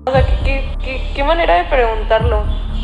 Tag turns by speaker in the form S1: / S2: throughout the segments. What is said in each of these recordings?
S1: O sea, ¿qué manera de preguntarlo?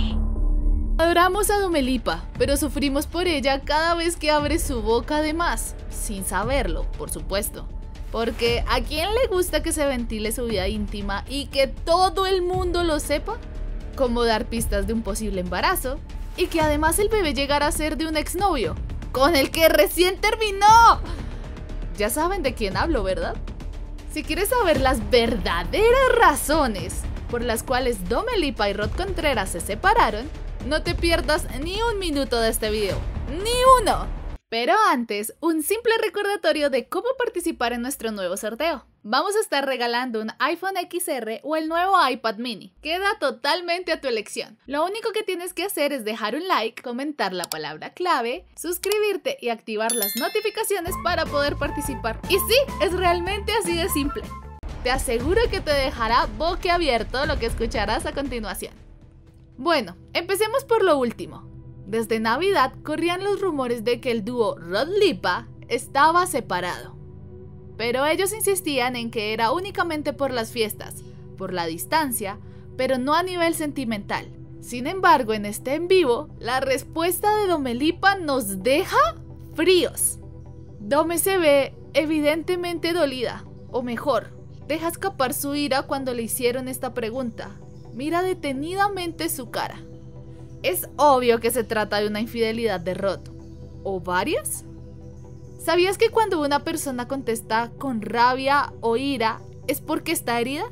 S2: Adoramos a Domelipa, pero sufrimos por ella cada vez que abre su boca de más, sin saberlo, por supuesto. Porque ¿a quién le gusta que se ventile su vida íntima y que todo el mundo lo sepa? Como dar pistas de un posible embarazo y que además el bebé llegara a ser de un exnovio, con el que recién terminó. Ya saben de quién hablo, ¿verdad? Si quieres saber las verdaderas razones por las cuales Domelipa y Rod Contreras se separaron, no te pierdas ni un minuto de este video, ¡ni uno! Pero antes, un simple recordatorio de cómo participar en nuestro nuevo sorteo. Vamos a estar regalando un iPhone XR o el nuevo iPad mini. Queda totalmente a tu elección. Lo único que tienes que hacer es dejar un like, comentar la palabra clave, suscribirte y activar las notificaciones para poder participar. Y sí, es realmente así de simple. Te aseguro que te dejará boquiabierto lo que escucharás a continuación. Bueno, empecemos por lo último. Desde Navidad corrían los rumores de que el dúo Rod-Lipa estaba separado. Pero ellos insistían en que era únicamente por las fiestas, por la distancia, pero no a nivel sentimental. Sin embargo, en este en vivo, la respuesta de Domelipa nos deja fríos. Dome se ve evidentemente dolida, o mejor, deja escapar su ira cuando le hicieron esta pregunta. Mira detenidamente su cara. Es obvio que se trata de una infidelidad de Rod. ¿O varias? ¿Sabías que cuando una persona contesta con rabia o ira es porque está herida?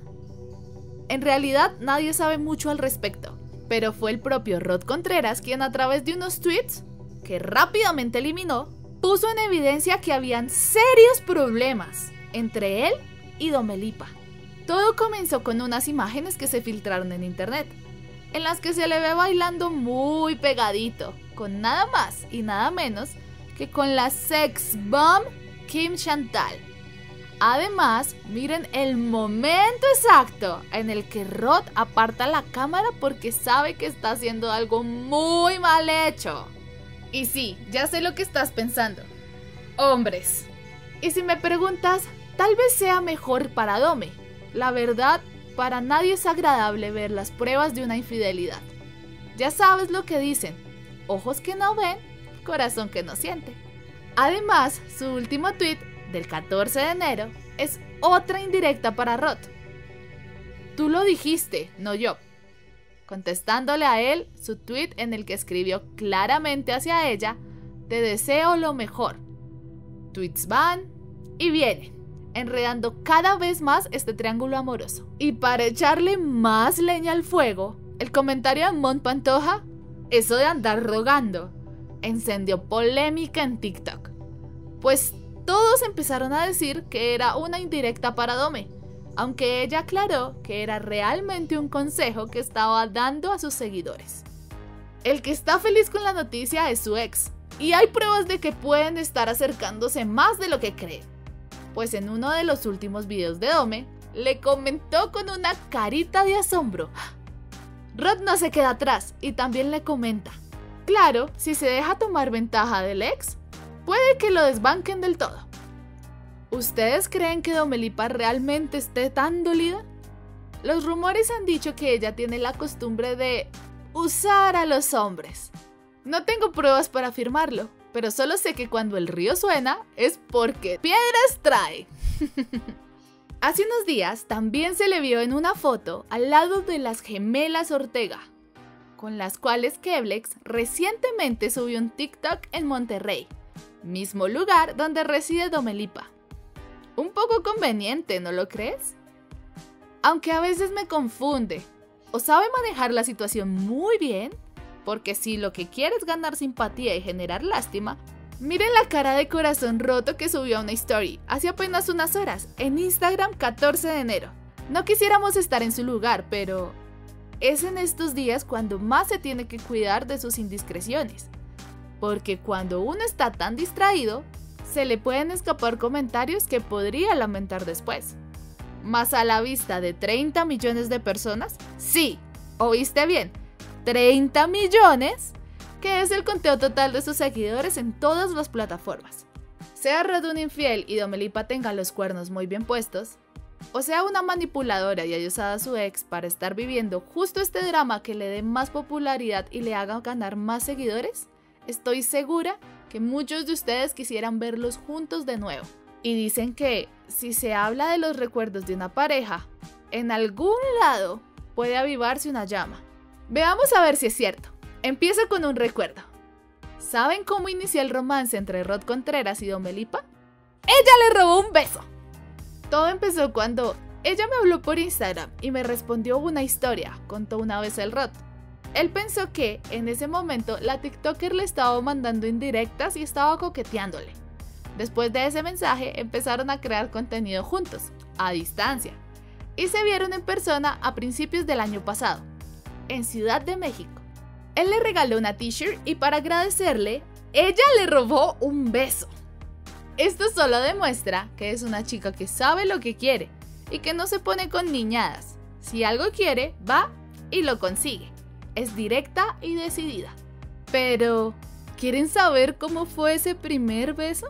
S2: En realidad nadie sabe mucho al respecto, pero fue el propio Rod Contreras quien a través de unos tweets, que rápidamente eliminó, puso en evidencia que habían serios problemas entre él y Domelipa. Todo comenzó con unas imágenes que se filtraron en internet, en las que se le ve bailando muy pegadito, con nada más y nada menos que con la sex bomb Kim Chantal. Además, miren el momento exacto en el que Rod aparta la cámara porque sabe que está haciendo algo muy mal hecho. Y sí, ya sé lo que estás pensando. Hombres. Y si me preguntas, tal vez sea mejor para Dome. La verdad, para nadie es agradable ver las pruebas de una infidelidad. Ya sabes lo que dicen, ojos que no ven, corazón que no siente. Además, su último tweet del 14 de enero es otra indirecta para Rod. Tú lo dijiste, no yo. Contestándole a él su tweet en el que escribió claramente hacia ella, te deseo lo mejor. Tweets van y vienen, enredando cada vez más este triángulo amoroso. Y para echarle más leña al fuego, el comentario de Mon Pantoja, eso de andar rogando, encendió polémica en TikTok. Pues todos empezaron a decir que era una indirecta para Dome, aunque ella aclaró que era realmente un consejo que estaba dando a sus seguidores. El que está feliz con la noticia es su ex, y hay pruebas de que pueden estar acercándose más de lo que cree. Pues en uno de los últimos videos de Dome, le comentó con una carita de asombro. Rod no se queda atrás y también le comenta, claro, si se deja tomar ventaja del ex, puede que lo desbanquen del todo. ¿Ustedes creen que Domelipa realmente esté tan dolida? Los rumores han dicho que ella tiene la costumbre de usar a los hombres. No tengo pruebas para afirmarlo, pero solo sé que cuando el río suena es porque piedras trae. Hace unos días también se le vio en una foto al lado de las gemelas Ortega, con las cuales Keblex recientemente subió un TikTok en Monterrey, mismo lugar donde reside Domelipa. Un poco conveniente, ¿no lo crees? Aunque a veces me confunde, o sabe manejar la situación muy bien, porque si lo que quiere es ganar simpatía y generar lástima, miren la cara de corazón roto que subió a una story hace apenas unas horas en Instagram 14 de enero. No quisiéramos estar en su lugar, pero es en estos días cuando más se tiene que cuidar de sus indiscreciones, porque cuando uno está tan distraído, se le pueden escapar comentarios que podría lamentar después. Más a la vista de 30 millones de personas, sí, oíste bien, 30 millones, que es el conteo total de sus seguidores en todas las plataformas. Sea Rod un infiel y Domelipa tenga los cuernos muy bien puestos, o sea una manipuladora y haya usado a su ex para estar viviendo justo este drama que le dé más popularidad y le haga ganar más seguidores, estoy segura que muchos de ustedes quisieran verlos juntos de nuevo. Y dicen que si se habla de los recuerdos de una pareja, en algún lado puede avivarse una llama. Veamos a ver si es cierto. Empiezo con un recuerdo. ¿Saben cómo inició el romance entre Rod Contreras y Domelipa? ¡Ella le robó un beso! Todo empezó cuando ella me habló por Instagram y me respondió una historia, contó una vez el Rod. Él pensó que, en ese momento, la TikToker le estaba mandando indirectas y estaba coqueteándole. Después de ese mensaje, empezaron a crear contenido juntos, a distancia, y se vieron en persona a principios del año pasado, en Ciudad de México. Él le regaló una t-shirt y para agradecerle, ella le robó un beso. Esto solo demuestra que es una chica que sabe lo que quiere y que no se pone con niñadas. Si algo quiere, va y lo consigue. Es directa y decidida. Pero, ¿quieren saber cómo fue ese primer beso?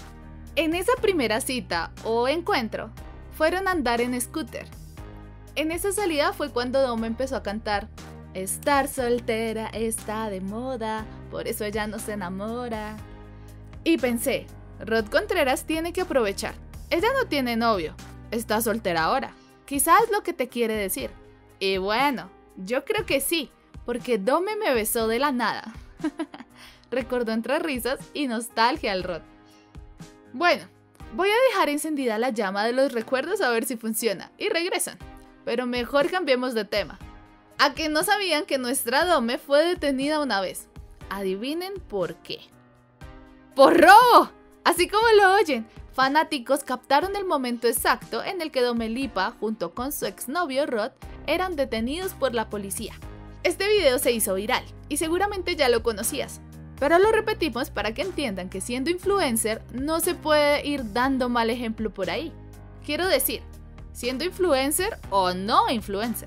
S2: En esa primera cita o encuentro, fueron a andar en scooter. En esa salida fue cuando Dom empezó a cantar: estar soltera está de moda, por eso ella no se enamora. Y pensé, Rod Contreras tiene que aprovechar. Ella no tiene novio, está soltera ahora. Quizás es lo que te quiere decir. Y bueno, yo creo que sí, porque Dome me besó de la nada. Recordó entre risas y nostalgia al Rod. Bueno, voy a dejar encendida la llama de los recuerdos a ver si funciona y regresan. Pero mejor cambiemos de tema. ¿A que no sabían que nuestra Dome fue detenida una vez? Adivinen por qué. ¡Por robo! Así como lo oyen, fanáticos captaron el momento exacto en el que Domelipa, junto con su exnovio Rod, eran detenidos por la policía. Este video se hizo viral y seguramente ya lo conocías, pero lo repetimos para que entiendan que siendo influencer no se puede ir dando mal ejemplo por ahí. Quiero decir, siendo influencer o no influencer.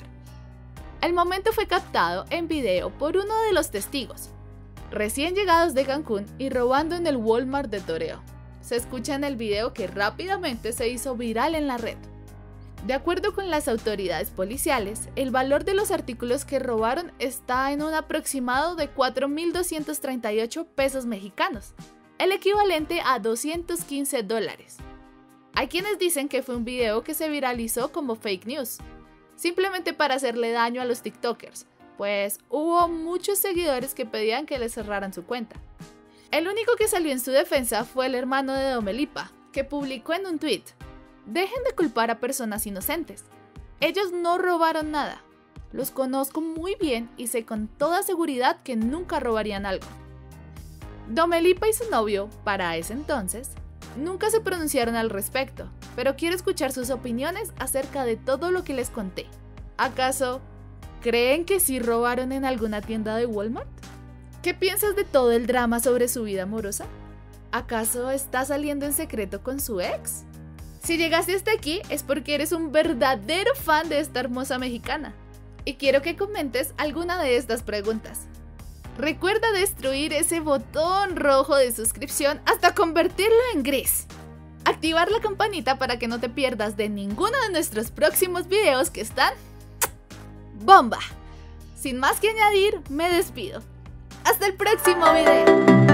S2: El momento fue captado en video por uno de los testigos, recién llegados de Cancún y robando en el Walmart de Toreo. Se escucha en el video que rápidamente se hizo viral en la red. De acuerdo con las autoridades policiales, el valor de los artículos que robaron está en un aproximado de 4.238 pesos mexicanos, el equivalente a $215. Hay quienes dicen que fue un video que se viralizó como fake news, simplemente para hacerle daño a los TikTokers, pues hubo muchos seguidores que pedían que le cerraran su cuenta. El único que salió en su defensa fue el hermano de Domelipa, que publicó en un tweet: dejen de culpar a personas inocentes. Ellos no robaron nada. Los conozco muy bien y sé con toda seguridad que nunca robarían algo. Domelipa y su novio, para ese entonces, nunca se pronunciaron al respecto, pero quiero escuchar sus opiniones acerca de todo lo que les conté. ¿Acaso creen que sí robaron en alguna tienda de Walmart? ¿Qué piensas de todo el drama sobre su vida amorosa? ¿Acaso está saliendo en secreto con su ex? Si llegaste hasta aquí es porque eres un verdadero fan de esta hermosa mexicana. Y quiero que comentes alguna de estas preguntas. Recuerda destruir ese botón rojo de suscripción hasta convertirlo en gris. Activar la campanita para que no te pierdas de ninguno de nuestros próximos videos que están ¡bomba! Sin más que añadir, me despido. ¡Hasta el próximo video!